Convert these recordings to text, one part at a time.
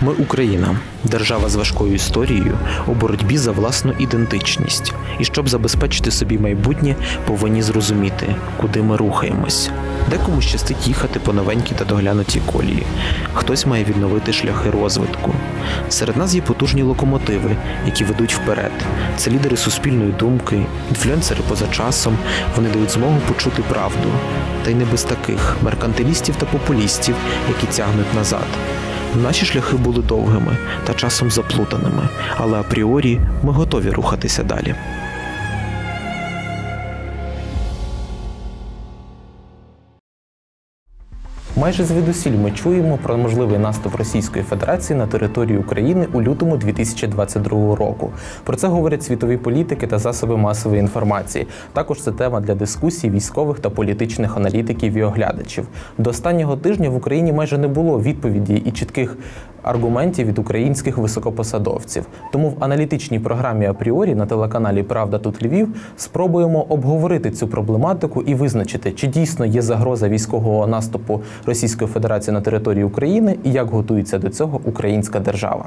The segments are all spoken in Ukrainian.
Ми Україна, держава з важкою історією у боротьбі за власну ідентичність. І щоб забезпечити собі майбутнє, повинні зрозуміти, куди ми рухаємось. Декому щастить їхати по новенькій та доглянутій колії. Хтось має відновити шляхи розвитку. Серед нас є потужні локомотиви, які ведуть вперед. Це лідери суспільної думки, інфлюенсери поза часом. Вони дають змогу почути правду. Та й не без таких меркантилістів та популістів, які тягнуть назад. Наші шляхи були довгими та часом заплутаними, але апріорі ми готові рухатися далі. Майже звідусіль ми чуємо про можливий наступ Російської Федерації на територію України у лютому 2022 року. Про це говорять світові політики та засоби масової інформації. Також це тема для дискусій військових та політичних аналітиків і оглядачів. До останнього тижня в Україні майже не було відповідей і чітких аргументів від українських високопосадовців. Тому в аналітичній програмі «Апріорі» на телеканалі «Правда. Тут Львів» спробуємо обговорити цю проблематику і визначити, чи дійсно є загроза військового наступу Російської Федерації на території України і як готується до цього українська держава.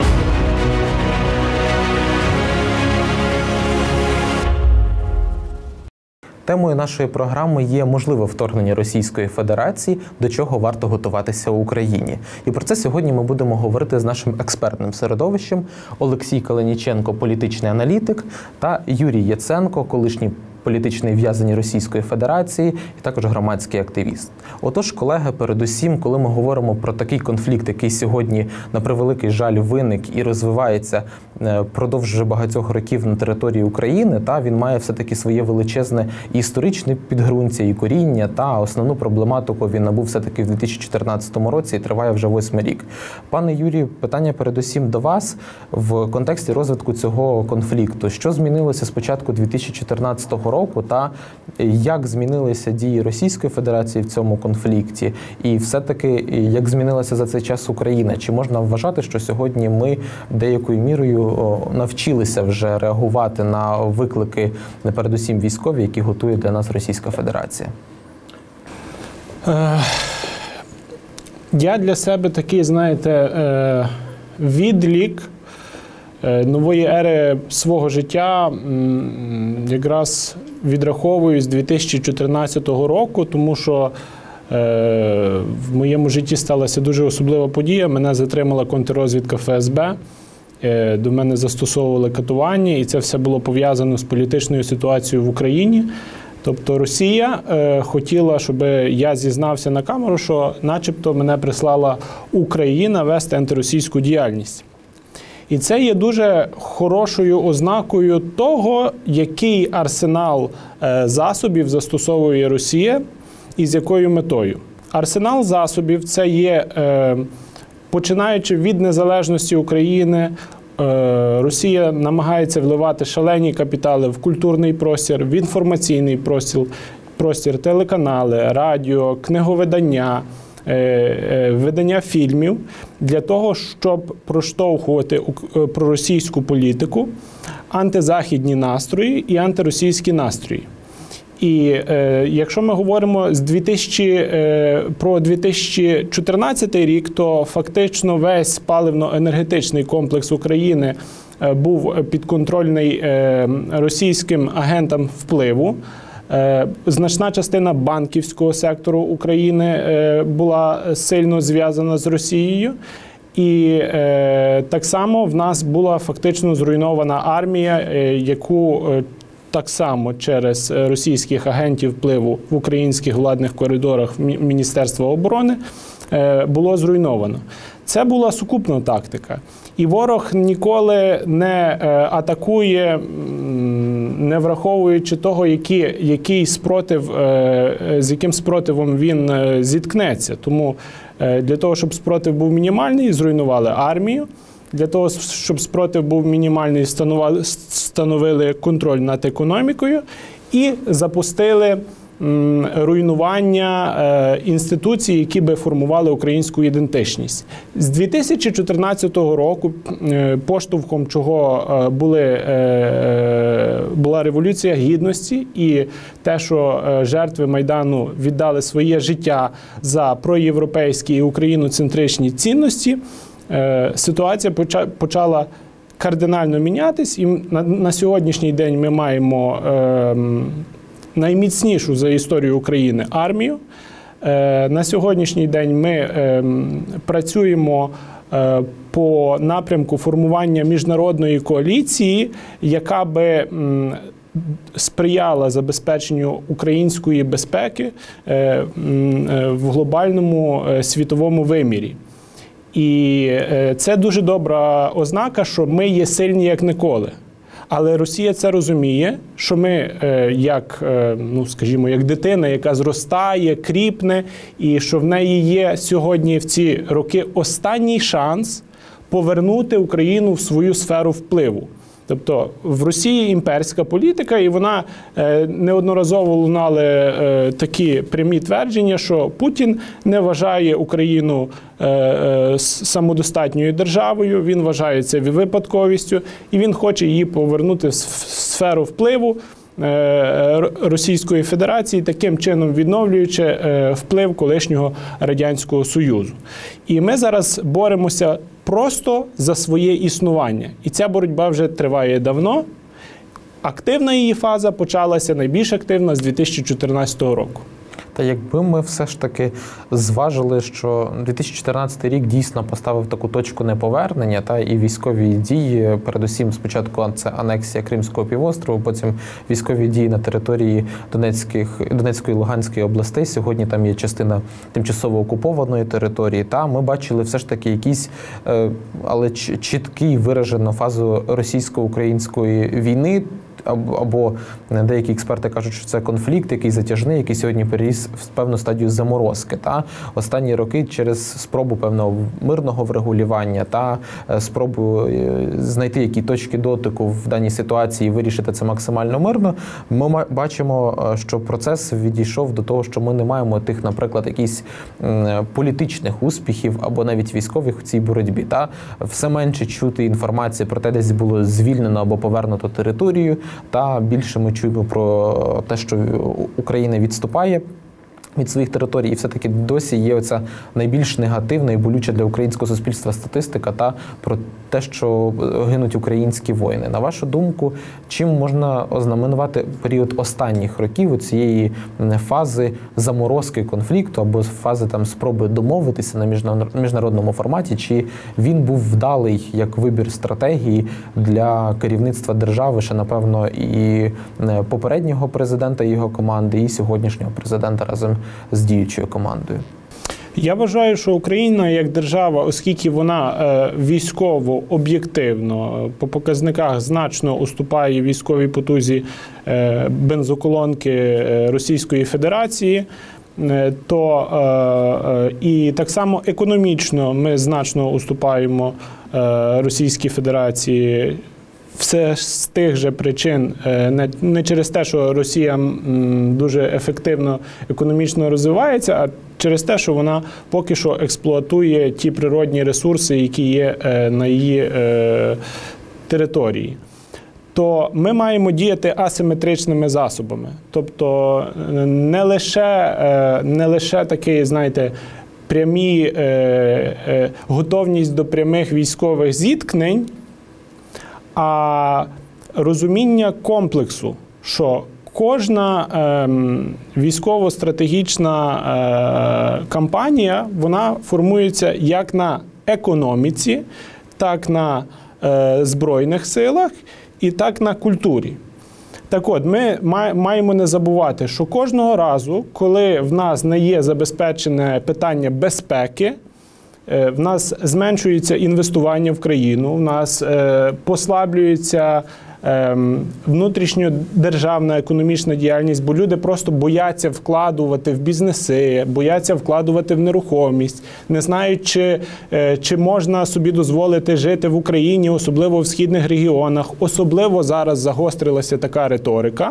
Темою нашої програми є можливе вторгнення Російської Федерації, до чого варто готуватися в Україні. І про це сьогодні ми будемо говорити з нашим експертним середовищем: Олексій Калиніченко, політичний аналітик, та Юрій Яценко, колишній політичний в'язень Російської Федерації і також громадський активіст. Отож, колеги, передусім, коли ми говоримо про такий конфлікт, який сьогодні, на превеликий жаль, виник і розвивається впродовж вже багатьох років на території України, та він має все-таки своє величезне і історичне підґрунтя, і коріння, та основну проблематику він набув все-таки в 2014 році і триває вже 8-й рік. Пане Юрію, питання передусім до вас в контексті розвитку цього конфлікту. Що змінилося з початку 2014 року, та як змінилися дії Російської Федерації в цьому конфлікті? І все-таки, як змінилася за цей час Україна? Чи можна вважати, що сьогодні ми деякою мірою навчилися вже реагувати на виклики, передусім військові, які готує для нас Російська Федерація? Я для себе такий, знаєте, відлік нової ери свого життя якраз відраховую з 2014 року, тому що в моєму житті сталася дуже особлива подія. Мене затримала контррозвідка ФСБ, до мене застосовували катування, і це все було пов'язано з політичною ситуацією в Україні. Тобто Росія хотіла, щоб я зізнався на камеру, що начебто мене прислала Україна вести антиросійську діяльність. І це є дуже хорошою ознакою того, який арсенал засобів застосовує Росія і з якою метою. Арсенал засобів – це є, починаючи від незалежності України, Росія намагається вливати шалені капітали в культурний простір, в інформаційний простір, телеканали, радіо, книговидання, видання фільмів для того, щоб проштовхувати проросійську політику, антизахідні настрої і антиросійські настрої. І якщо ми говоримо про 2014 рік, то фактично весь паливно-енергетичний комплекс України був підконтрольний російським агентам впливу. Значна частина банківського сектору України була сильно зв'язана з Росією. І так само в нас була фактично зруйнована армія, яку так само через російських агентів впливу в українських владних коридорах Міністерства оборони було зруйновано. Це була сукупна тактика. І ворог ніколи не атакує, не враховуючи того, з яким спротивом він зіткнеться. Тому для того, щоб спротив був мінімальний, зруйнували армію. Для того, щоб спротив був мінімальний, встановили контроль над економікою і запустили руйнування інституцій, які би формували українську ідентичність. З 2014 року поштовхом чого була Революція Гідності і те, що жертви Майдану віддали своє життя за проєвропейські і україноцентричні цінності, ситуація почала кардинально мінятись, і на сьогоднішній день ми маємо найміцнішу за історію України армію. На сьогоднішній день ми працюємо по напрямку формування міжнародної коаліції, яка би сприяла забезпеченню української безпеки в глобальному світовому вимірі. І це дуже добра ознака, що ми є сильні як ніколи. Але Росія це розуміє, що ми як, скажімо, як дитина, яка зростає, кріпне, і що в неї є сьогодні в ці роки останній шанс повернути Україну в свою сферу впливу. Тобто в Росії імперська політика, і вона неодноразово лунали такі прямі твердження, що Путін не вважає Україну самодостатньою державою, він вважає це випадковістю, і він хоче її повернути в сферу впливу Російської Федерації, таким чином відновлюючи вплив колишнього Радянського Союзу. І ми зараз боремося просто за своє існування. І ця боротьба вже триває давно. Активна її фаза почалася, найбільш активна, з 2014 року. Та якби ми все ж таки зважили, що 2014 рік дійсно поставив таку точку неповернення, і військові дії, передусім спочатку це анексія Кримського півострову, потім військові дії на території Донецької і Луганської областей, сьогодні там є частина тимчасово окупованої території, ми бачили все ж таки якісь, але чіткий виражену фазу російсько-української війни, або деякі експерти кажуть, що це конфлікт, який затяжний, який сьогодні переріс в певну стадію заморозки. Останні роки через спробу певного мирного врегулювання та спробу знайти які точки дотику в даній ситуації і вирішити це максимально мирно, ми бачимо, що процес відійшов до того, що ми не маємо тих, наприклад, якісь політичних успіхів або навіть військових в цій боротьбі. Все менше чути інформації про те, десь було звільнено або повернуто територію, та більше ми чуємо про те, що Україна відступає від своїх територій, і все-таки досі є оця найбільш негативна і болюча для українського суспільства статистика про те, що гинуть українські воїни. На вашу думку, чим можна ознаменувати період останніх років цієї фази заморозки конфлікту або фази спроби домовитися на міжнародному форматі, чи він був вдалий як вибір стратегії для керівництва держави, ще, напевно, і попереднього президента і його команди, і сьогоднішнього президента разом з діючою командою? Я вважаю, що Україна як держава, оскільки вона військово, об'єктивно, по показниках значно уступає військовій потузі бензоколонки Російської Федерації, то і так само економічно ми значно уступаємо Російській Федерації. Все з тих же причин, не через те, що Росія дуже ефективно економічно розвивається, а через те, що вона поки що експлуатує ті природні ресурси, які є на її території. То ми маємо діяти асиметричними засобами. Тобто не лише такий, знаєте, готовність до прямих військових зіткнень, а розуміння комплексу, що кожна військово-стратегічна кампанія, вона формується як на економіці, так на збройних силах і так на культурі. Так от, ми маємо не забувати, що кожного разу, коли в нас не є забезпечене питання безпеки, в нас зменшується інвестування в країну, в нас послаблюється внутрішньодержавна економічна діяльність, бо люди просто бояться вкладувати в бізнеси, бояться вкладувати в нерухомість, не знають, чи можна собі дозволити жити в Україні, особливо в східних регіонах. Особливо зараз загострилася така риторика.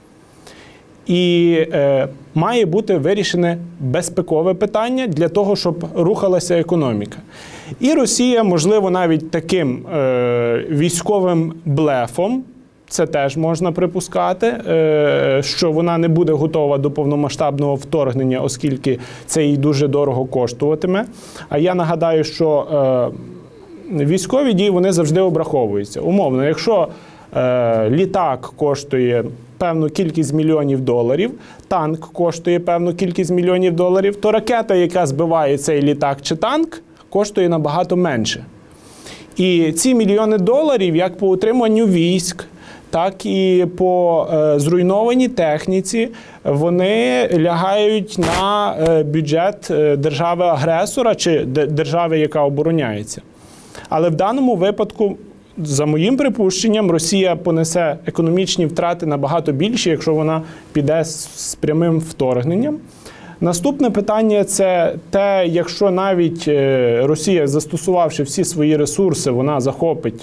І має бути вирішене безпекове питання для того, щоб рухалася економіка. І Росія, можливо, навіть таким військовим блефом, це теж можна припускати, що вона не буде готова до повномасштабного вторгнення, оскільки це їй дуже дорого коштуватиме. А я нагадаю, що військові дії, вони завжди обраховуються. Умовно, якщо літак коштує певну кількість мільйонів доларів, танк коштує певну кількість мільйонів доларів, то ракета, яка збиває цей літак чи танк, коштує набагато менше. І ці мільйони доларів, як по утриманню військ, так і по зруйнованій техніці, вони лягають на бюджет держави-агресора чи держави, яка обороняється. Але в даному випадку, за моїм припущенням, Росія понесе економічні втрати набагато більші, якщо вона піде з прямим вторгненням. Наступне питання – це те, якщо навіть Росія, застосувавши всі свої ресурси, вона захопить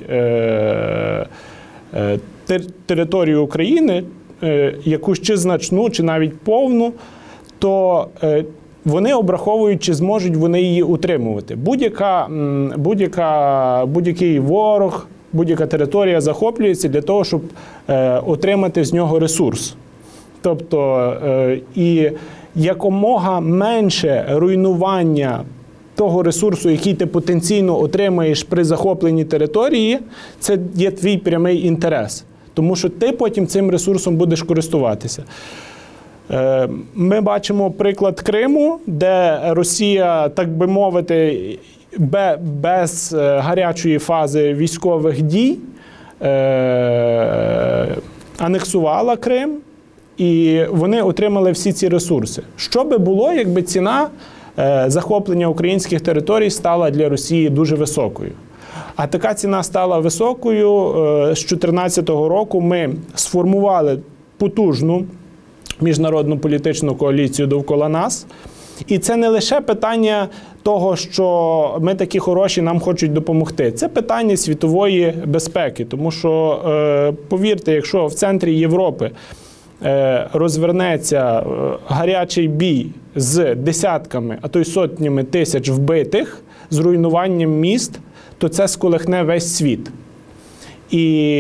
територію України, якусь чи значну, чи навіть повну, то вони обраховують, чи зможуть вони її утримувати. Будь-який ворог, будь-яка територія захоплюється для того, щоб отримати з нього ресурс. Тобто, і якомога менше руйнування того ресурсу, який ти потенційно отримаєш при захопленні території, це є твій прямий інтерес. Тому що ти потім цим ресурсом будеш користуватися. Ми бачимо приклад Криму, де Росія, так би мовити, без гарячої фази військових дій анексувала Крим, і вони отримали всі ці ресурси. Що би було, якби ціна захоплення українських територій стала для Росії дуже високою? А така ціна стала високою. З 2014 року ми сформували потужну міжнародну політичну коаліцію довкола нас. І це не лише питання того, що ми такі хороші, нам хочуть допомогти. Це питання світової безпеки. Тому що, повірте, якщо в центрі Європи розвернеться гарячий бій з десятками, а то й сотнями тисяч вбитих, з руйнуванням міст, то це сколихне весь світ. І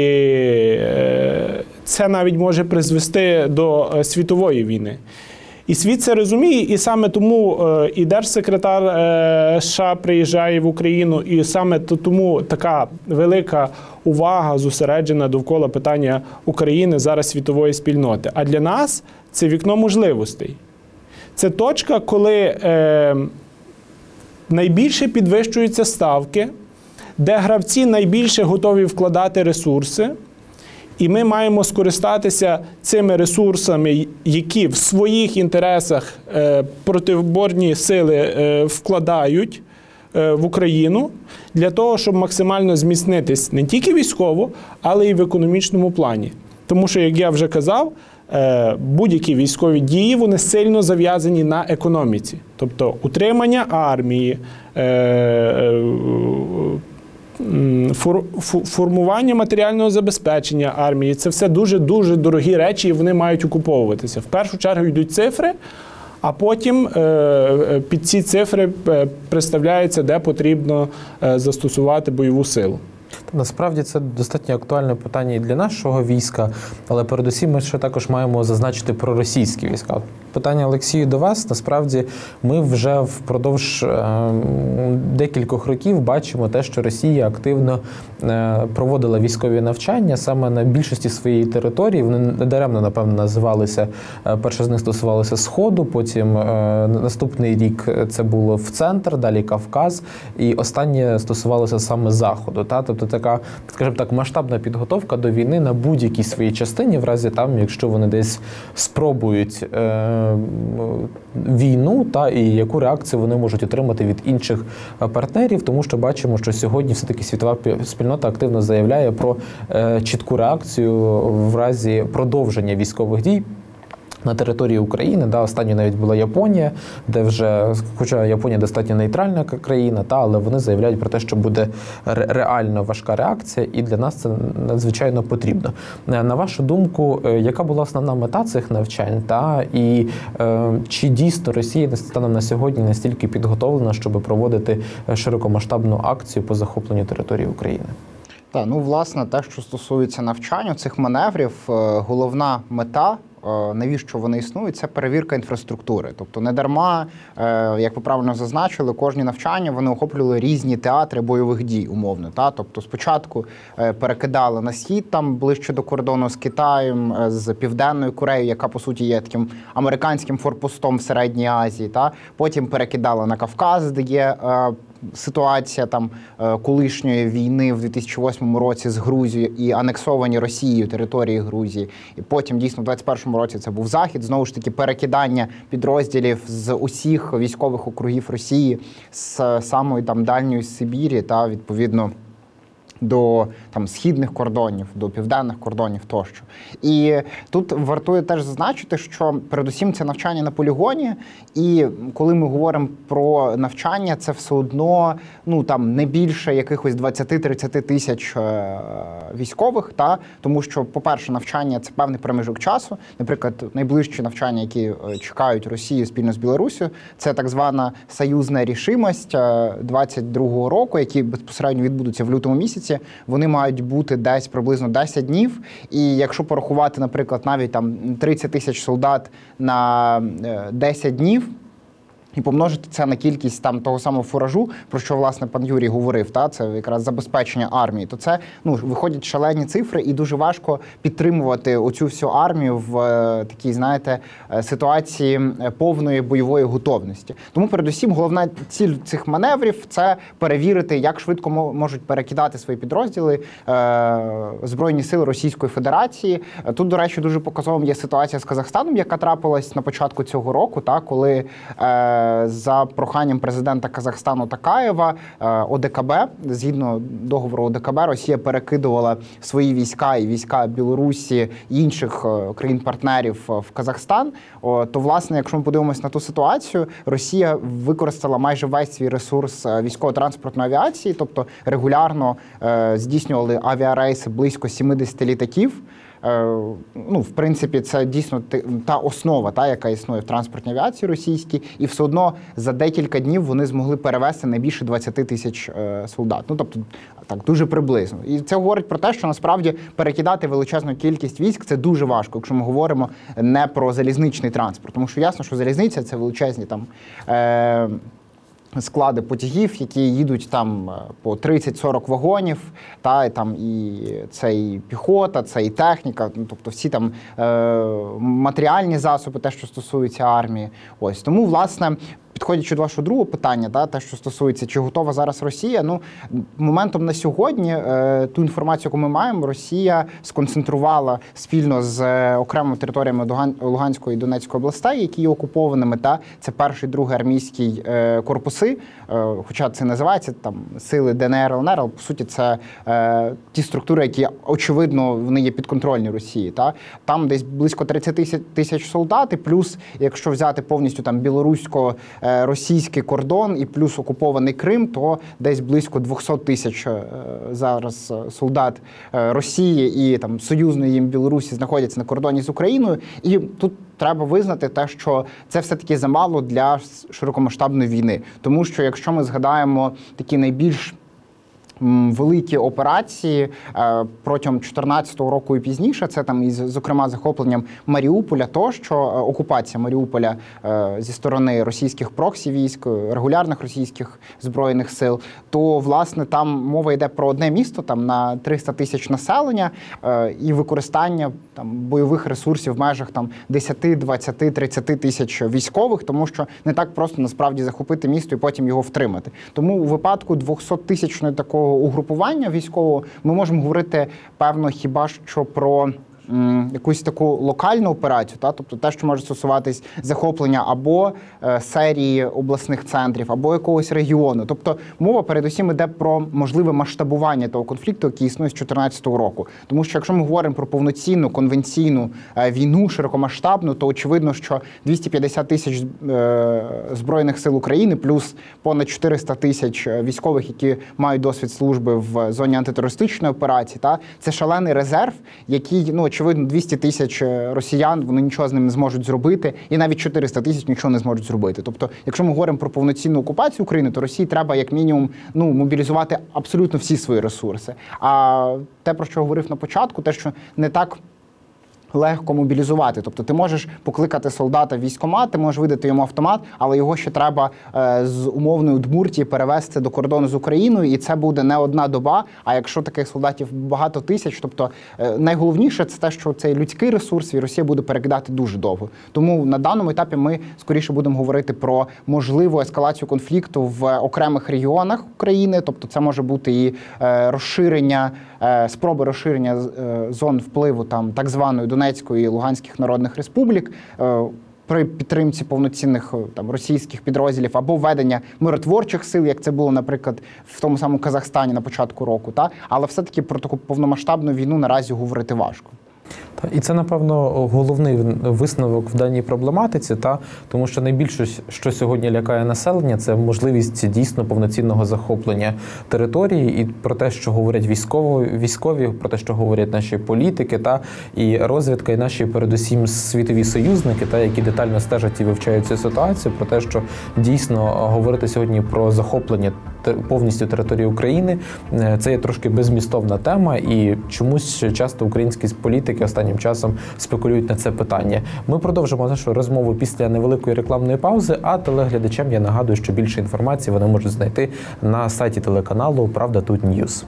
це навіть може призвести до світової війни. І світ це розуміє, і саме тому і держсекретар США приїжджає в Україну, і саме тому така велика увага зосереджена довкола питання України зараз світової спільноти. А для нас це вікно можливостей. Це точка, коли найбільше підвищуються ставки, де гравці найбільше готові вкладати ресурси, і ми маємо скористатися цими ресурсами, які в своїх інтересах протиборні сили вкладають в Україну, для того, щоб максимально зміцнитись не тільки військово, але й в економічному плані. Тому що, як я вже казав, будь-які військові дії, вони сильно зав'язані на економіці. Тобто утримання армії, формування матеріального забезпечення армії – це все дуже-дуже дорогі речі, і вони мають окуповуватися. В першу чергу йдуть цифри, а потім під ці цифри представляється, де потрібно застосувати бойову силу. Насправді це достатньо актуальне питання і для нашого війська, але передусім ми ще також маємо зазначити про російські війська. Питання, Олексію, до вас. Насправді ми вже впродовж декількох років бачимо те, що Росія активно проводила військові навчання саме на більшості своєї території. Вони недаремно, напевно, називалися, перше з них стосувалося Сходу, потім наступний рік це було в центр, далі Кавказ, і останнє стосувалося саме Заходу. Тобто така, скажімо так, масштабна підготовка до війни на будь-якій своїй частині, в разі там, якщо вони десь спробують війну, і яку реакцію вони можуть отримати від інших партнерів, тому що бачимо, що сьогодні все-таки світова спільнота активно заявляє про чітку реакцію в разі продовження військових дій на території України. Останньою навіть була Японія, де вже, хоча Японія достатньо нейтральна країна, але вони заявляють про те, що буде реально важка реакція, і для нас це надзвичайно потрібно. На вашу думку, яка була основна мета цих навчань, і чи дійсно Росія станом на сьогодні настільки підготовлена, щоб проводити широкомасштабну акцію по захопленню території України? Так, ну, власне, те, що стосується навчання цих маневрів, головна мета, навіщо вони існують, це перевірка інфраструктури. Тобто не дарма, як ви правильно зазначили, кожні навчання вони охоплювали різні театри бойових дій, умовно. Тобто спочатку перекидали на схід, там ближче до кордону з Китаєм, з Південною Кореєю, яка, по суті, є таким американським форпостом в Середній Азії. Потім перекидали на Кавказ, де є ситуація там колишньої війни в 2008 році з Грузією і анексовані Росією території Грузії. І потім, дійсно, в 2021 році це був Захід. Знову ж таки, перекидання підрозділів з усіх військових округів Росії, з самої там дальньої Сибірі та, відповідно, до там східних кордонів, до південних кордонів тощо. І тут вартує теж зазначити, що передусім це навчання на полігоні, і коли ми говоримо про навчання, це все одно там не більше якихось 20-30 тисяч військових, тому що, по-перше, навчання – це певний проміжок часу. Наприклад, найближчі навчання, які чекають Росію спільно з Білоруссю, це так звана союзна рішимость 22-го року, які безпосередньо відбудуться в лютому місяці. Вони мають бути десь приблизно 10 днів. І якщо порахувати, наприклад, навіть там 30 тисяч солдат на 10 днів, і помножити це на кількість там того самого фуражу, про що, власне, пан Юрій говорив, це якраз забезпечення армії, то це виходять шалені цифри, і дуже важко підтримувати оцю всю армію в такій, знаєте, ситуації повної бойової готовності. Тому, передусім, головна ціль цих маневрів – це перевірити, як швидко можуть перекидати свої підрозділи Збройні сили Російської Федерації. Тут, до речі, дуже показовим є ситуація з Казахстаном, яка трапилась на початку цього року, коли за проханням президента Казахстану Такаєва ОДКБ, згідно договору ОДКБ, Росія перекидувала свої війська і війська Білорусі і інших країн-партнерів в Казахстан. То, власне, якщо ми подивимося на ту ситуацію, Росія використала майже весь свій ресурс військово-транспортної авіації, тобто регулярно здійснювали авіарейси близько 70 літаків. В принципі, це дійсно та основа, яка існує в транспортній авіації російській, і все одно за декілька днів вони змогли перевезти не більше 20 тисяч солдат. Тобто, так, дуже приблизно. І це говорить про те, що насправді перекидати величезну кількість військ – це дуже важко, якщо ми говоримо не про залізничний транспорт. Тому що ясно, що залізниця – це величезні там склади потягів, які їдуть там по 30-40 вагонів, і це і піхота, це і техніка, тобто всі там матеріальні засоби, те, що стосується армії. Тому, власне, підходячи до вашого другого питання, те, що стосується, чи готова зараз Росія, моментом на сьогодні, ту інформацію, яку ми маємо, Росія сконцентрувала спільно з окремими територіями Луганської і Донецької областей, які є окупованими, це перший, другий армійський корпуси, хоча це називається там сили ДНР, ЛНР, але по суті це ті структури, які, очевидно, вони є підконтрольні Росії. Там десь близько 30 тисяч солдат, і плюс, якщо взяти повністю там білорусько-російський кордон і плюс окупований Крим, то десь близько 200 тисяч зараз солдат Росії і там союзної їм Білорусі знаходяться на кордоні з Україною. І тут треба визнати те, що це все-таки замало для широкомасштабної війни. Тому що, якщо ми згадаємо такі найбільш великі операції протягом 2014 року і пізніше, це там, зокрема, захопленням Маріуполя, тощо окупація Маріуполя зі сторони російських проксі-військ, регулярних російських збройних сил, то, власне, там мова йде про одне місто там на 300 тисяч населення і використання там бойових ресурсів в межах там 10, 20, 30 тисяч військових, тому що не так просто насправді захопити місто і потім його втримати. Тому у випадку 200-тисячної такого угрупування військового ми можемо говорити, певно, хіба що про якусь таку локальну операцію, тобто те, що може стосуватись захоплення або серії обласних центрів, або якогось регіону. Тобто мова передусім йде про можливе масштабування того конфлікту, який існує з 2014 року. Тому що якщо ми говоримо про повноцінну, конвенційну війну, широкомасштабну, то очевидно, що 250 тисяч Збройних сил України плюс понад 400 тисяч військових, які мають досвід служби в зоні антитерористичної операції, це шалений резерв, який, очевидно, 200 тисяч росіян, вони нічого з ним не зможуть зробити, і навіть 400 тисяч нічого не зможуть зробити. Тобто, якщо ми говоримо про повноцінну окупацію України, то Росії треба як мінімум мобілізувати абсолютно всі свої ресурси. А те, про що говорив на початку, те, що не так легко мобілізувати. Тобто ти можеш покликати солдата в військкомат, ти можеш видати йому автомат, але його ще треба з умовної Удмуртії перевезти до кордону з Україною, і це буде не одна доба, а якщо таких солдатів багато тисяч, тобто найголовніше це те, що цей людський ресурс і Росія буде перекидати дуже довго. Тому на даному етапі ми скоріше будемо говорити про можливу ескалацію конфлікту в окремих регіонах України, тобто це може бути і розширення, спроби розширення зон впливу там так званої Донецької і Луганських народних республік при підтримці повноцінних там російських підрозділів або введення миротворчих сил, як це було, наприклад, в тому самому Казахстані на початку року. Але все-таки про таку повномасштабну війну наразі говорити важко. І це, напевно, головний висновок в даній проблематиці, тому що найбільше, що сьогодні лякає населення, це можливість дійсно повноцінного захоплення території, і про те, що говорять військові, про те, що говорять наші політики, і розвідка, і наші, передусім, світові союзники, які детально стежать і вивчають цю ситуацію, про те, що дійсно говорити сьогодні про захоплення повністю території України, це є трошки беззмістовна тема, і чомусь часто українські політики останнім часом спекулюють на це питання. Ми продовжимо нашу розмову після невеликої рекламної паузи, а телеглядачам я нагадую, що більше інформації вони можуть знайти на сайті телеканалу «Правда тут Ньюс».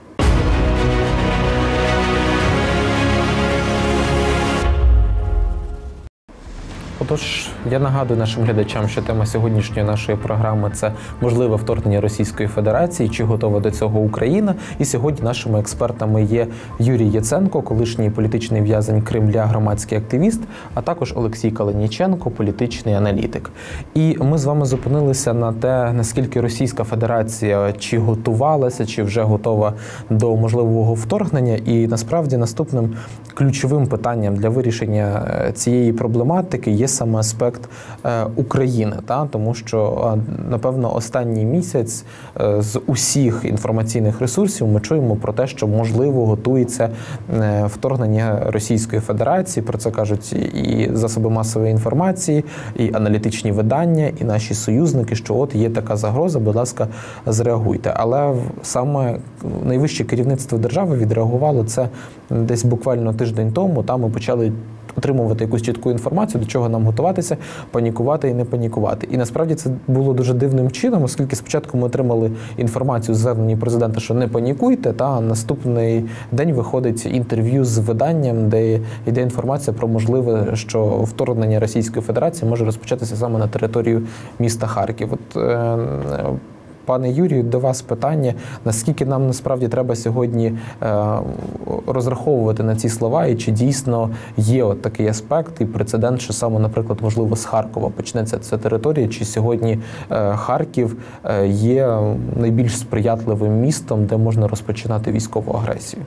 Отож, я нагадую нашим глядачам, що тема сьогоднішньої нашої програми – це можливе вторгнення Російської Федерації, чи готова до цього Україна. І сьогодні нашими експертами є Юрій Яценко, колишній політичний в'язень Кремля, громадський активіст, а також Олексій Калиніченко, політичний аналітик. І ми з вами зупинилися на те, наскільки Російська Федерація чи готувалася, чи вже готова до можливого вторгнення. І насправді наступним ключовим питанням для вирішення цієї проблематики є саме аспект України, тому що, напевно, останній місяць з усіх інформаційних ресурсів ми чуємо про те, що, можливо, готується вторгнення Російської Федерації. Про це кажуть і засоби масової інформації, і аналітичні видання, і наші союзники, що от є така загроза, будь ласка, зреагуйте. Але саме найвище керівництво держави відреагувало це десь буквально тиждень тому. Ми почали отримувати якусь чітку інформацію, до чого нам готуватися, панікувати і не панікувати. І насправді це було дуже дивним чином, оскільки спочатку ми отримали інформацію з звернення президента, що не панікуйте, а наступний день виходить інтерв'ю з виданням, де йде інформація про можливе, що вторгнення Російської Федерації може розпочатися саме на територію міста Харків. Пане Юрію, до вас питання, наскільки нам насправді треба сьогодні розраховувати на ці слова, і чи дійсно є от такий аспект і прецедент, що саме, наприклад, можливо, з Харкова почнеться ця територія, чи сьогодні Харків є найбільш сприятливим містом, де можна розпочинати військову агресію?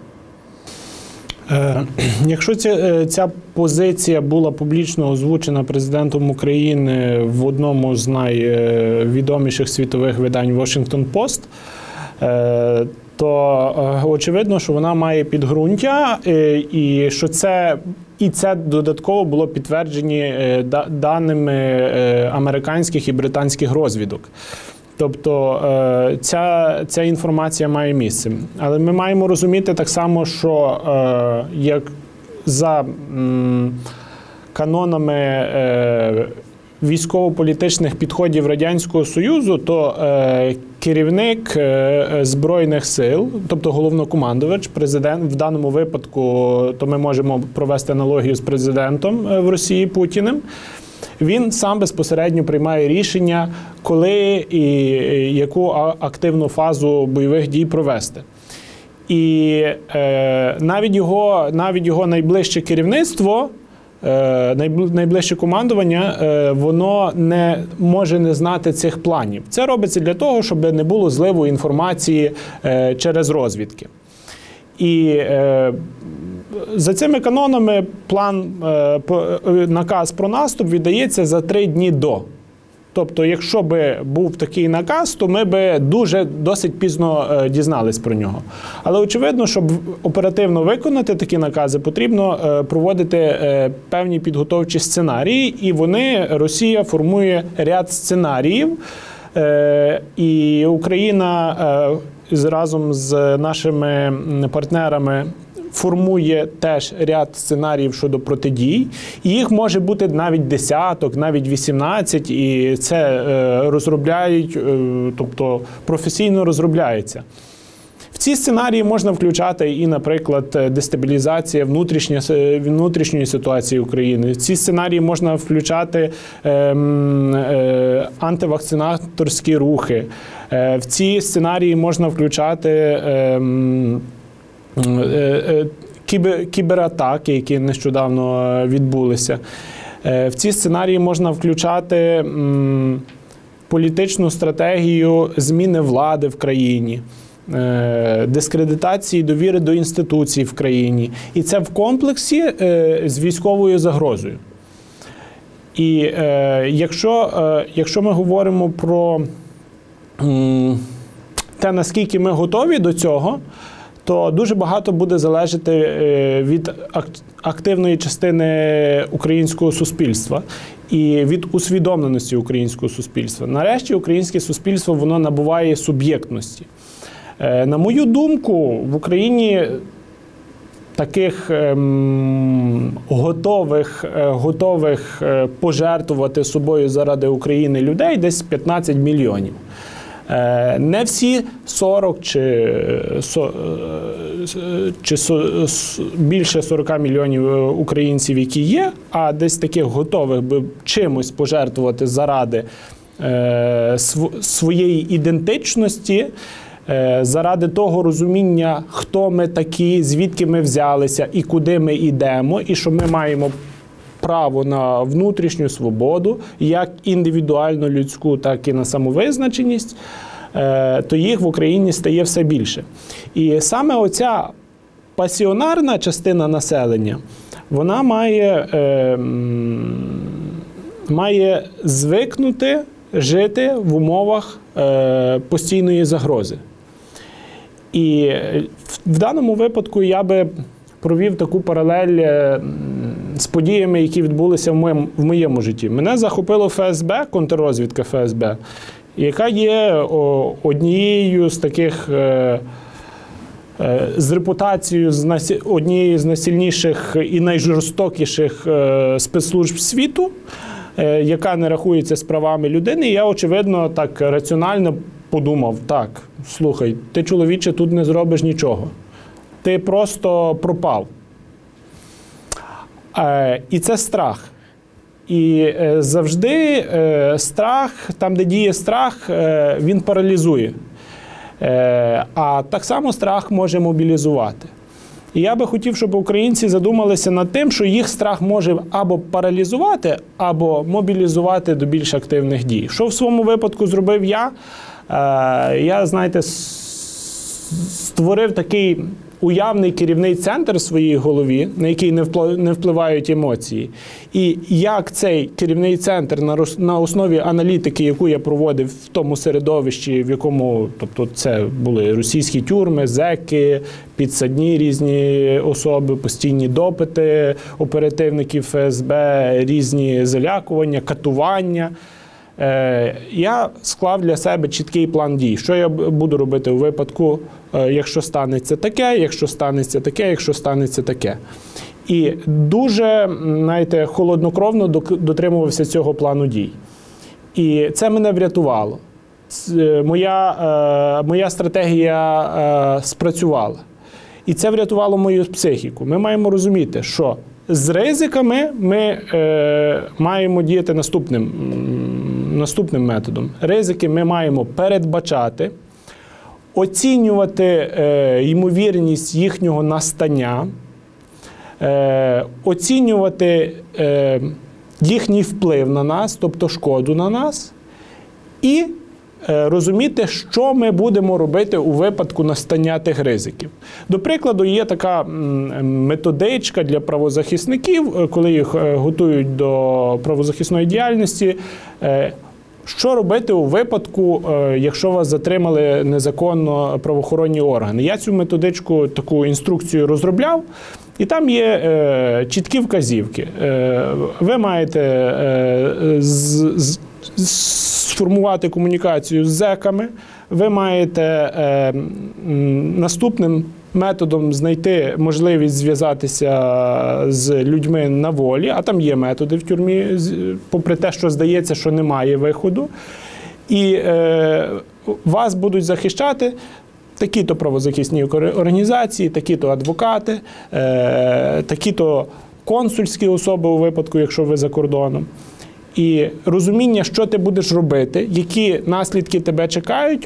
Якщо ця позиція була публічно озвучена президентом України в одному з найвідоміших світових видань Washington Post, то очевидно, що вона має підґрунтя, і що це додатково було підтверджені даними американських і британських розвідок. Тобто ця інформація має місце. Але ми маємо розуміти так само, що як за канонами військово-політичних підходів Радянського Союзу, то керівник Збройних сил, тобто головнокомандувач, президент, в даному випадку, то ми можемо провести аналогію з президентом в Росії Путіним, він сам безпосередньо приймає рішення, коли і яку активну фазу бойових дій провести. І навіть його найближче керівництво, найближче командування, воно не може не знати цих планів. Це робиться для того, щоб не було зливу інформації через розвідки. І за цими канонами наказ про наступ віддається за 3 дні до. Тобто, якщо б був такий наказ, то ми б досить пізно дізнались про нього. Але очевидно, щоб оперативно виконати такі накази, потрібно проводити певні підготовчі сценарії, і Росія формує ряд сценаріїв, і Україна разом з нашими партнерами формує теж ряд сценаріїв щодо протидій. І їх може бути навіть десяток, навіть 18, і це розробляють, тобто професійно розробляється. В ці сценарії можна включати і, наприклад, дестабілізація внутрішньої ситуації України. В ці сценарії можна включати антивакцинаторські рухи. В ці сценарії можна включати кібератаки, які нещодавно відбулися. В ці сценарії можна включати політичну стратегію зміни влади в країні, дискредитації довіри до інституцій в країні. І це в комплексі з військовою загрозою. І якщо ми говоримо про те, наскільки ми готові до цього, то дуже багато буде залежати від активної частини українського суспільства і від усвідомленості українського суспільства. Нарешті українське суспільство, воно набуває суб'єктності. На мою думку, в Україні таких готових пожертвувати собою заради України людей десь 15 мільйонів. Не всі 40 чи більше 40 мільйонів українців, які є, а десь таких готових би чимось пожертвувати заради своєї ідентичності, заради того розуміння, хто ми такі, звідки ми взялися і куди ми йдемо, і що ми маємо право на внутрішню свободу, як індивідуально людську, так і на самовизначеність, то їх в Україні стає все більше. І саме оця пасіонарна частина населення, вона має звикнути жити в умовах постійної загрози. І в даному випадку я би провів таку паралель з подіями, які відбулися в моєму житті. Мене захопило ФСБ, контррозвідка ФСБ, яка є однією з таких, з репутацією однією з найсильніших і найжорстокіших спецслужб світу, яка не рахується з правами людини. І я, очевидно, так раціонально подумав, так, слухай, ти, чоловіче, тут не зробиш нічого. Ти просто пропав. І це страх. І завжди страх, там, де діє страх, він паралізує. А так само страх може мобілізувати. І я би хотів, щоб українці задумалися над тим, що їх страх може або паралізувати, або мобілізувати до більш активних дій. Що в своєму випадку зробив я? Я, знаєте, створив такий уявний керівний центр в своїй голові, на який не впливають емоції. І як цей керівний центр на основі аналітики, яку я проводив в тому середовищі, в якому, тобто це були російські тюрми, зеки, підсадні різні особи, постійні допити оперативників ФСБ, різні залякування, катування. Я склав для себе чіткий план дій. Що я буду робити у випадку, якщо станеться таке, якщо станеться таке, якщо станеться таке. І дуже, знаєте, холоднокровно дотримувався цього плану дій. І це мене врятувало. Моя стратегія спрацювала. І це врятувало мою психіку. Ми маємо розуміти, що з ризиками ми маємо діяти наступним методом. Ризики ми маємо передбачати, оцінювати ймовірність їхнього настання, оцінювати їхній вплив на нас, тобто шкоду на нас, і розуміти, що ми будемо робити у випадку настання тих ризиків. До прикладу, є така методичка для правозахисників, коли їх готують до правозахисної діяльності. Що робити у випадку, якщо вас затримали незаконно правоохоронні органи? Я цю методичку, таку інструкцію розробляв, і там є чіткі вказівки. Ви маєте сформувати комунікацію з зеками, ви маєте наступним методом знайти можливість зв'язатися з людьми на волі, а там є методи в тюрмі, попри те, що здається, що немає виходу. І вас будуть захищати такі-то правозахисні організації, такі-то адвокати, такі-то консульські особи у випадку, якщо ви за кордоном. І розуміння, що ти будеш робити, які наслідки тебе чекають,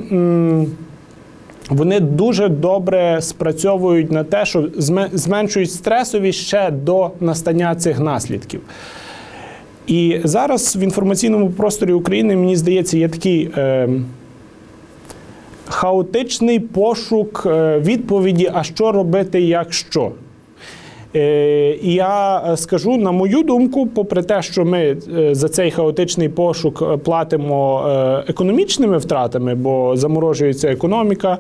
вони дуже добре спрацьовують на те, що зменшують стресовість ще до настання цих наслідків. І зараз в інформаційному просторі України, мені здається, є такий хаотичний пошук відповіді, а що робити, якщо. І я скажу, на мою думку, попри те, що ми за цей хаотичний пошук платимо економічними втратами, бо заморожується економіка,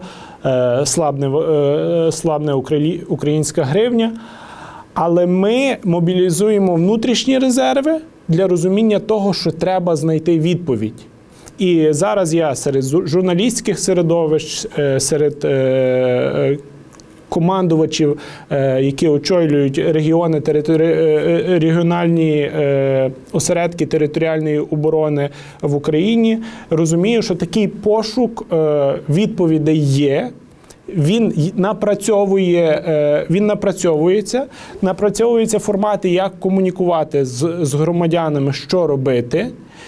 слабне українська гривня, але ми мобілізуємо внутрішні резерви для розуміння того, що треба знайти відповідь. І зараз я серед журналістських середовищ, серед командувачів, які очолюють регіони, регіональні осередки територіальної оборони в Україні, розумію, що такий пошук відповідей є. Він напрацьовується формати, як комунікувати з громадянами, що робити.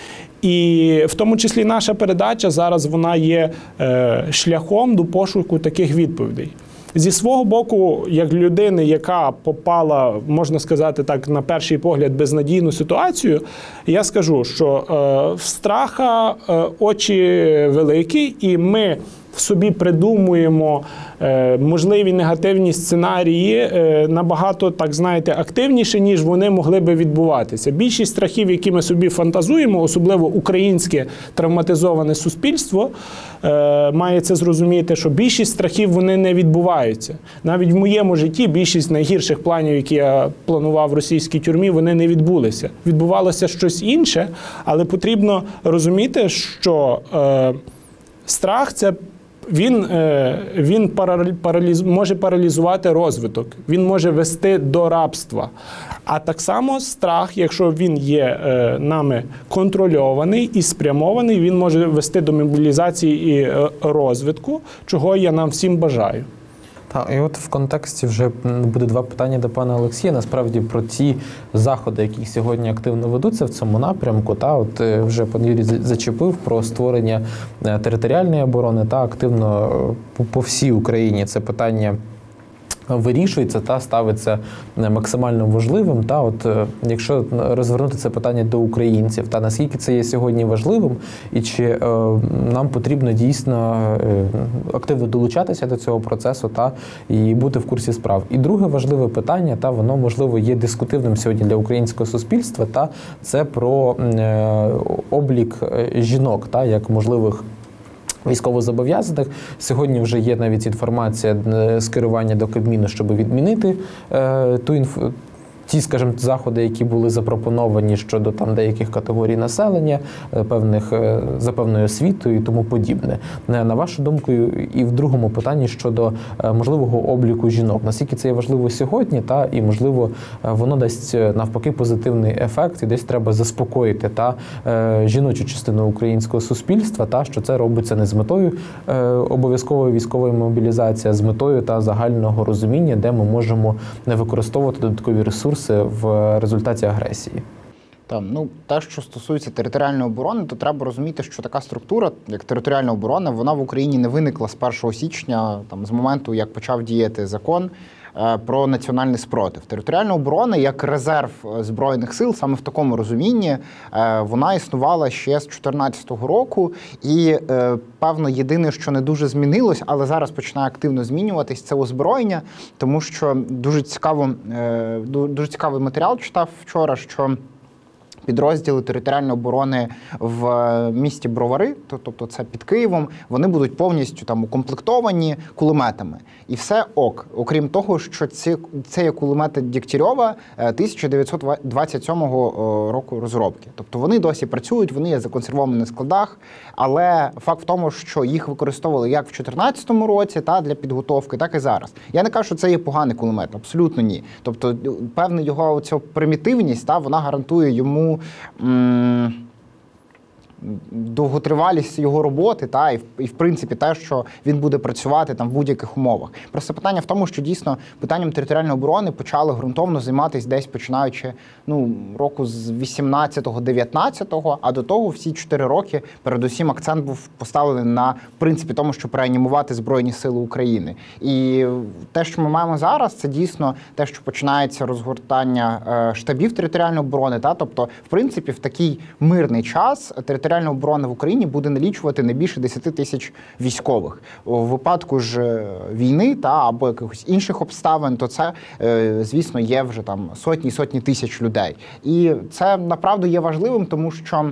І в тому числі наша передача зараз вона є шляхом до пошуку таких відповідей. Зі свого боку, як людини, яка попала, можна сказати так, на перший погляд, безнадійну ситуацію, я скажу, що в страха очі великі, і ми в собі придумуємо можливі негативні сценарії набагато, так знаєте, активніше, ніж вони могли би відбуватися. Більшість страхів, які ми собі фантазуємо, особливо українське травматизоване суспільство, має це зрозуміти, що більшість страхів вони не відбуваються. Навіть в моєму житті більшість найгірших планів, які я планував в російській тюрмі, вони не відбулися. Відбувалося щось інше, але потрібно розуміти, що страх – це він може паралізувати розвиток, він може вести до рабства. А так само страх, якщо він є нами контрольований і спрямований, він може вести до мобілізації і розвитку, чого я нам всім бажаю. Так, і от в контексті вже буде два питання до пана Олексія. Насправді про ті заходи, які сьогодні активно ведуться в цьому напрямку. Та от вже пан Юрій зачепив про створення територіальної оборони та активно по всій Україні це питання вирішується та ставиться максимально важливим. Та от якщо розвернути це питання до українців, та наскільки це є сьогодні важливим, і чи нам потрібно дійсно активно долучатися до цього процесу та і бути в курсі справ. І друге важливе питання, та воно можливо є дискутивним сьогодні для українського суспільства, та це про облік жінок, та як можливих військовозобов'язаних. Сьогодні вже є навіть інформація скерування до Кабміну, щоб відмінити ті, скажімо, заходи, які були запропоновані щодо там деяких категорій населення, за певною освітою і тому подібне. На вашу думку, і в другому питанні щодо можливого обліку жінок. Наскільки це є важливо сьогодні, та і, можливо, воно дасть навпаки позитивний ефект, і десь треба заспокоїти жіночу частину українського суспільства, що це робиться не з метою обов'язкової військової мобілізації, а з метою та загального розуміння, де ми можемо не використовувати додаткові ресурси в результаті агресії. Те, що стосується територіальної оборони, то треба розуміти, що така структура, як територіальна оборона, вона в Україні не виникла з 1 січня, з моменту, як почав діяти закон про національний спротив. Територіальна оборона, як резерв Збройних сил, саме в такому розумінні, вона існувала ще з 2014 року. І, певно, єдине, що не дуже змінилось, але зараз починає активно змінюватись, це озброєння, тому що дуже цікавий матеріал читав вчора, що підрозділи територіальної оборони в місті Бровари, тобто це під Києвом, вони будуть повністю там укомплектовані кулеметами. І все ок. Окрім того, що це є кулемети Дегтярьова 1927 року розробки. Тобто вони досі працюють, вони є законсервовані на складах, але факт в тому, що їх використовували як в 2014 році для підготовки, так і зараз. Я не кажу, що це є поганий кулемет, абсолютно ні. Тобто певна його примітивність, вона гарантує йому довготривалість його роботи, і в принципі те, що він буде працювати там в будь-яких умовах. Просто питання в тому, що дійсно питанням територіальної оборони почали ґрунтовно займатися десь починаючи року з 18-19, а до того всі 4 роки передусім акцент був поставлений на в принципі тому, щоб реанімувати Збройні Сили України. І те, що ми маємо зараз, це дійсно те, що починається розгортання штабів територіальної оборони, тобто в принципі в такий мирний час територіальна оборона в Україні буде налічувати не більше 10 тисяч військових. У випадку ж війни або якихось інших обставин, то це, звісно, є вже там сотні і сотні тисяч людей. І це, направду, є важливим, тому що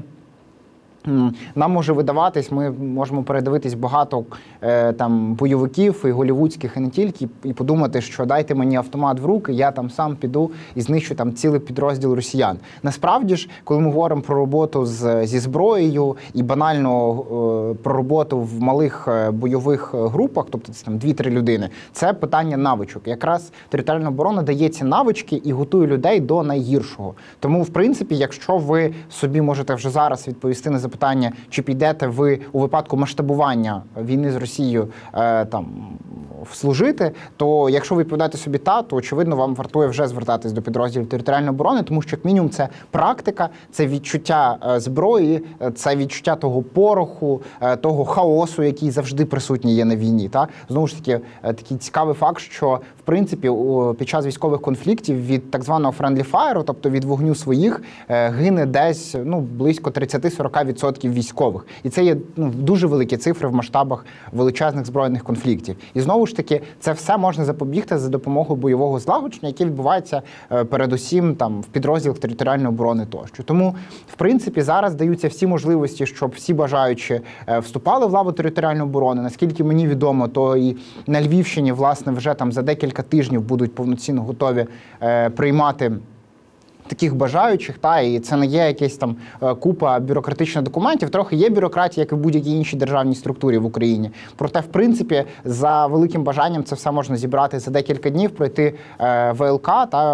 нам може видаватись, ми можемо передивитись багато там бойовиків і голівудських, і не тільки, і подумати, що дайте мені автомат в руки, я там сам піду і знищу там цілий підрозділ росіян. Насправді ж, коли ми говоримо про роботу зі зброєю і банально про роботу в малих бойових групах, тобто це там 2-3 людини, це питання навичок. Якраз територіальна оборона дає ці навички і готує людей до найгіршого. Тому, в принципі, якщо ви собі можете вже зараз відповісти на запитання, чи підете ви у випадку масштабування війни з Росією служити, то якщо ви відповідаєте собі то очевидно вам вартує вже звертатись до підрозділів територіальної оборони, тому що як мінімум це практика, це відчуття зброї, це відчуття того пороху, того хаосу, який завжди присутній є на війні. Знову ж таки, такий цікавий факт, що в принципі під час військових конфліктів від так званого friendly fire, тобто від вогню своїх, гине десь близько 30-40% військових. І це є дуже великі цифри в масштабах величезних збройних конфліктів. І знову ж таки, це все можна запобігти за допомогою бойового злагодження, яке відбувається передусім в підрозділах територіальної оборони тощо. Тому, в принципі, зараз даються всі можливості, щоб всі бажаючі вступали в лаву територіальної оборони. Наскільки мені відомо, то і на Львівщині, власне, вже за декілька тижнів будуть повноцінно готові приймати таких бажаючих, і це не є якась там купа бюрократичних документів, трохи є бюрократія, як і в будь-якій іншій державній структурі в Україні. Проте, в принципі, за великим бажанням це все можна зібрати за декілька днів, пройти ВЛК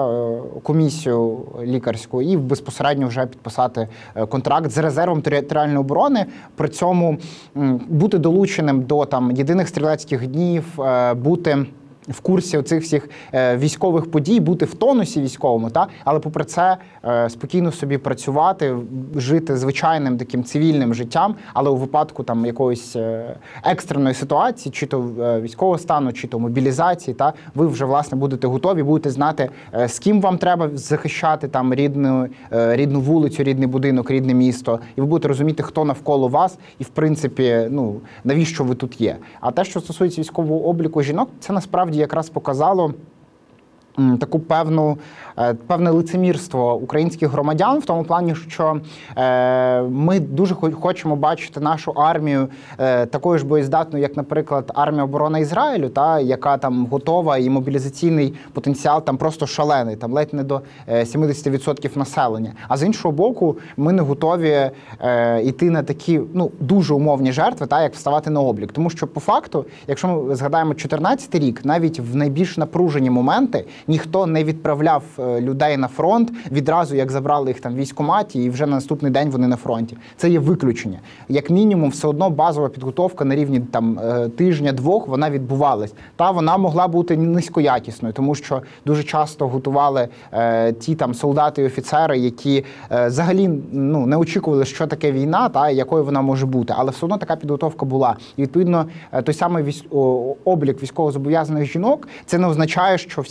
комісію лікарську і безпосередньо вже підписати контракт з резервом територіальної оборони, при цьому бути долученим до єдиних стрілецьких днів, бути в курсі оцих всіх військових подій, бути в тонусі військовому, але попри це спокійно собі працювати, жити звичайним таким цивільним життям, але у випадку якоїсь екстреної ситуації, чи то військового стану, чи то мобілізації, ви вже, власне, будете готові, будете знати, з ким вам треба захищати рідну вулицю, рідний будинок, рідне місто, і ви будете розуміти, хто навколо вас, і, в принципі, навіщо ви тут є. А те, що стосується військового обліку жінок, це насправді якраз показало таку певне лицемірство українських громадян в тому плані, що ми дуже хочемо бачити нашу армію такою ж боєздатною, як, наприклад, армія оборони Ізраїлю, яка готова, і мобілізаційний потенціал просто шалений, ледь не до 70% населення. А з іншого боку, ми не готові йти на такі дуже умовні жертви, як вставати на облік. Тому що по факту, якщо ми згадаємо 2014 рік, навіть в найбільш напружені моменти ніхто не відправляв людей на фронт відразу, як забрали їх в військкоматі, і вже на наступний день вони на фронті. Це є виключення. Як мінімум, все одно базова підготовка на рівні тижня-двох вона відбувалась. Вона могла бути низькоякісною, тому що дуже часто готували ті солдати і офіцери, які взагалі не очікували, що таке війна, якою вона може бути. Але все одно така підготовка була. І, відповідно, той самий облік військовозобов'язаних жінок, це не означає, що всі жінки,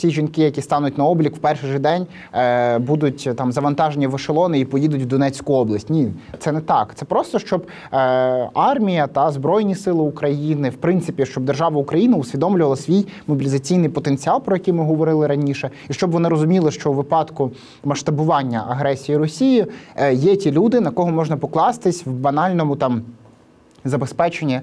які стануть на облік в перший же день, будуть там завантажені в ешелони і поїдуть в Донецьку область. Ні, це не так. Це просто, щоб армія та Збройні сили України, в принципі, щоб держава Україна усвідомлювала свій мобілізаційний потенціал, про який ми говорили раніше, і щоб вони розуміли, що у випадку масштабування агресії Росії є ті люди, на кого можна покластись в банальному там забезпечення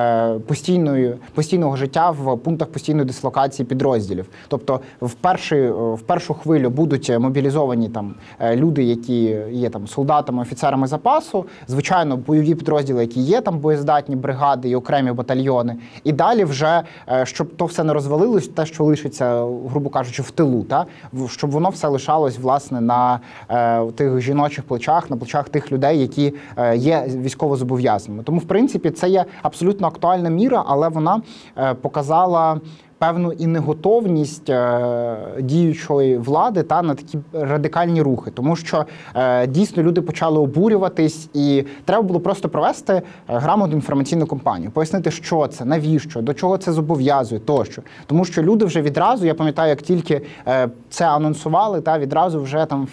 постійного життя в пунктах постійної дислокації підрозділів. Тобто в першу хвилю будуть мобілізовані там люди, які є там солдатами, офіцерами запасу, звичайно, бойові підрозділи, які є там боєздатні бригади і окремі батальйони. І далі вже, щоб то все не розвалилось, те, що лишиться, грубо кажучи, в тилу, щоб воно все лишалось, власне, на тих жіночих плечах, на плечах тих людей, які є військовозобов'язаними. Тому, в принципі, це є абсолютно актуальна міра, але вона показала певну і неготовність діючої влади на такі радикальні рухи. Тому що дійсно люди почали обурюватись, і треба було просто провести грамотну інформаційну кампанію, пояснити, що це, навіщо, до чого це зобов'язує, тощо. Тому що люди вже відразу, я пам'ятаю, як тільки це анонсували, відразу вже там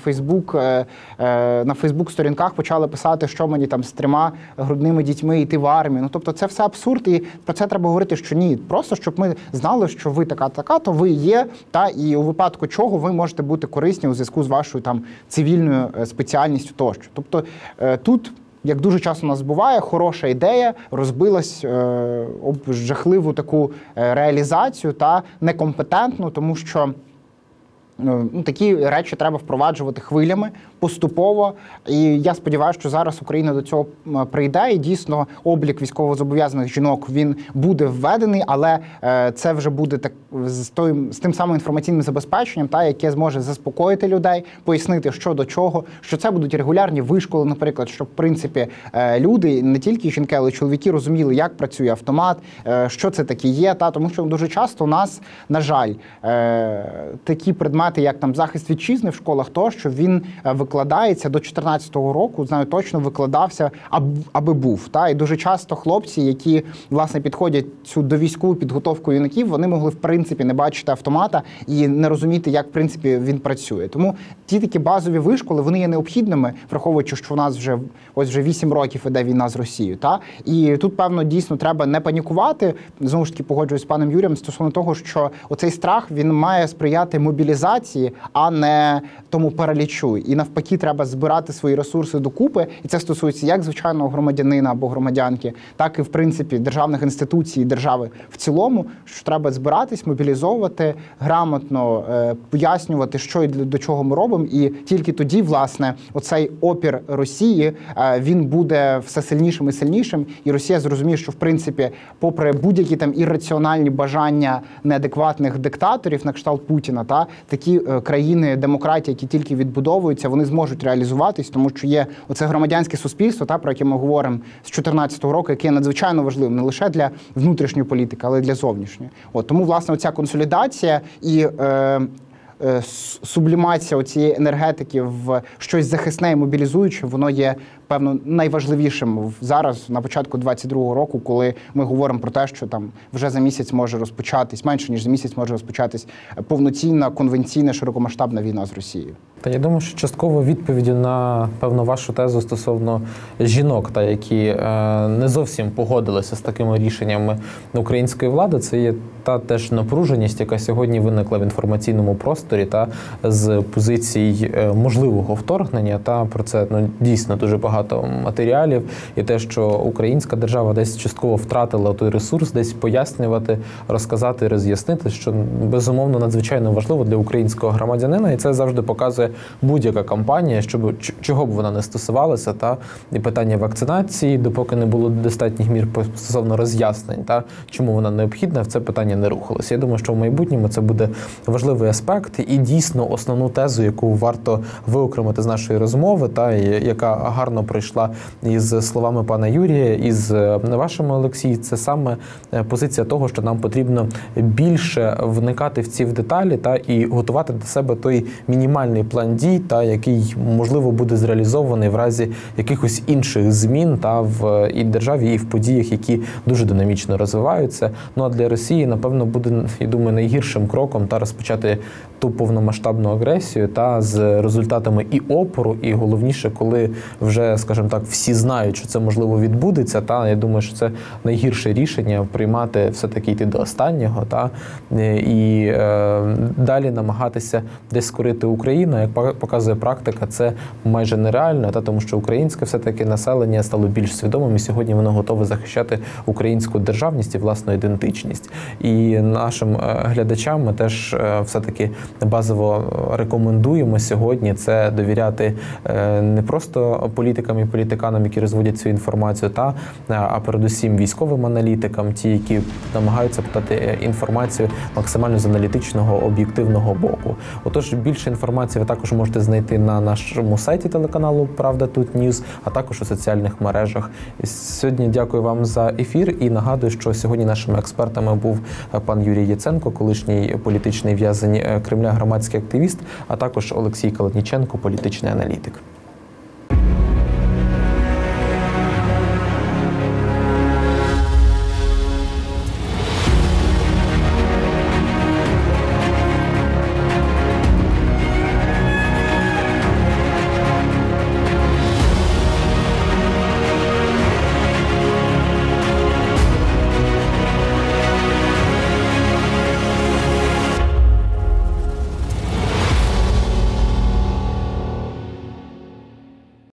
на Фейсбук-сторінках почали писати, що мені там з 3 грудними дітьми йти в армію. Тобто це все абсурд, і про це треба говорити, що ні, просто щоб ми знали, що ви така, то ви є, і у випадку чого ви можете бути корисні у зв'язку з вашою там цивільною спеціальністю тощо. Тобто тут, як дуже часто у нас буває, хороша ідея розбилась об жахливу таку реалізацію некомпетентну, тому що такі речі треба впроваджувати хвилями, поступово. І я сподіваюся, що зараз Україна до цього прийде, і дійсно облік військовозобов'язаних жінок, він буде введений, але це вже буде з тим самим інформаційним забезпеченням, яке зможе заспокоїти людей, пояснити, що до чого, що це будуть регулярні вишколи, наприклад, щоб, в принципі, люди, не тільки жінки, але й чоловіки розуміли, як працює автомат, що це таке є, тому що дуже часто у нас, на жаль, такі предмети, як там захист вітчизни в школах, тощо, він викладається до 14-го року, знаю точно, викладався, аби був. І дуже часто хлопці, які, власне, підходять цю довійськову підготовку юнаків, вони могли, в принципі, не бачити автомата і не розуміти, як, в принципі, він працює. Тому ті такі базові вишколи, вони є необхідними, враховуючи, що у нас вже 8 років іде війна з Росією. І тут, певно, дійсно треба не панікувати. Знову ж таки, погоджуюсь з паном Юрієм стосовно того, що оцей страх, він має сприяти мобілізації, а не тому паралічу. І навпаки, треба збирати свої ресурси докупи. І це стосується як звичайного громадянина або громадянки, так і, в принципі, державних інституцій і держави в цілому, що треба збиратись, мобілізовувати, грамотно пояснювати, що і до чого ми робимо. І тільки тоді, власне, оцей опір Росії, він буде все сильнішим і сильнішим. І Росія зрозуміє, що, в принципі, попри будь-які там ірраціональні бажання неадекватних диктаторів на кшталт Путіна, такі країни демократії, які тільки відбудовуються, вони зможуть реалізуватись, тому що є оце громадянське суспільство, про яке ми говоримо з 2014 року, яке є надзвичайно важливим не лише для внутрішньої політики, але й для зовнішньої. Тому, власне, оця консолідація і сублімація цієї енергетики в щось захисне і мобілізуюче, воно є, певно, найважливішим зараз, на початку 22-го року, коли ми говоримо про те, що там вже за місяць може розпочатись, менше ніж за місяць може розпочатись повноцінна, конвенційна, широкомасштабна війна з Росією. Та я думаю, що частково відповіддю на, певно, вашу тезу стосовно жінок, які не зовсім погодилися з такими рішеннями української влади, це є та теж напруженість, яка сьогодні виникла в інформаційному просторі з позицій можливого вторгнення. Про це дійсно дуже багато матеріалів. І те, що українська держава десь частково втратила той ресурс, десь пояснювати, розказати, роз'яснити, що, безумовно, надзвичайно важливо для українського громадянина. І це завжди показує будь-яка кампанія, чого б вона не стосувалася, і питання вакцинації, допоки не було достатніх мір стосовно роз'яснень, чому вона необхідна, в це питання не рухалося. Я думаю, що в майбутньому це буде важливий аспект і дійсно основну тезу, яку варто виокремити з нашої розмови, яка гарно пройшла із словами пана Юрія, із вашими, Олексій, це саме позиція того, що нам потрібно більше вникати в ці деталі і готувати до себе той мінімальний план дій, який, можливо, буде зреалізований в разі якихось інших змін в і державі, і в подіях, які дуже динамічно розвиваються. Ну а для Росії, напевно, буде, я думаю, найгіршим кроком розпочати ту повномасштабну агресію з результатами і опору, і головніше, коли вже, скажімо так, всі знають, що це можливо відбудеться. Я думаю, що це найгірше рішення приймати, все-таки йти до останнього, і далі намагатися десь скорити Україну. Як показує практика, це майже нереально, тому що українське все-таки населення стало більш свідомим, і сьогодні воно готове захищати українську державність і власну ідентичність. І нашим глядачам ми теж все-таки базово рекомендуємо сьогодні це довіряти не просто політикам і політиканам, які розводять цю інформацію, а передусім військовим аналітикам, ті, які намагаються подати інформацію максимально з аналітичного, об'єктивного боку. Отож, більше інформації ви також можете знайти на нашому сайті телеканалу «Правда тут Ньюз», а також у соціальних мережах. Сьогодні дякую вам за ефір і нагадую, що сьогодні нашими експертами був пан Юрій Яценко, колишній політичний в'язень Кремля, громадський активіст, а також Олексій Калетніченко, політичний аналітик.